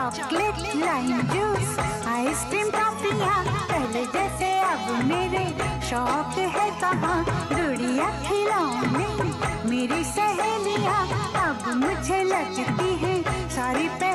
Chocolate lime juice ice cream टॉफियाँ पहले जैसे अब मेरे शौक है कहाँ। गुड़िया खिलौने मेरी सहेलियाँ अब मुझे लगती है सारी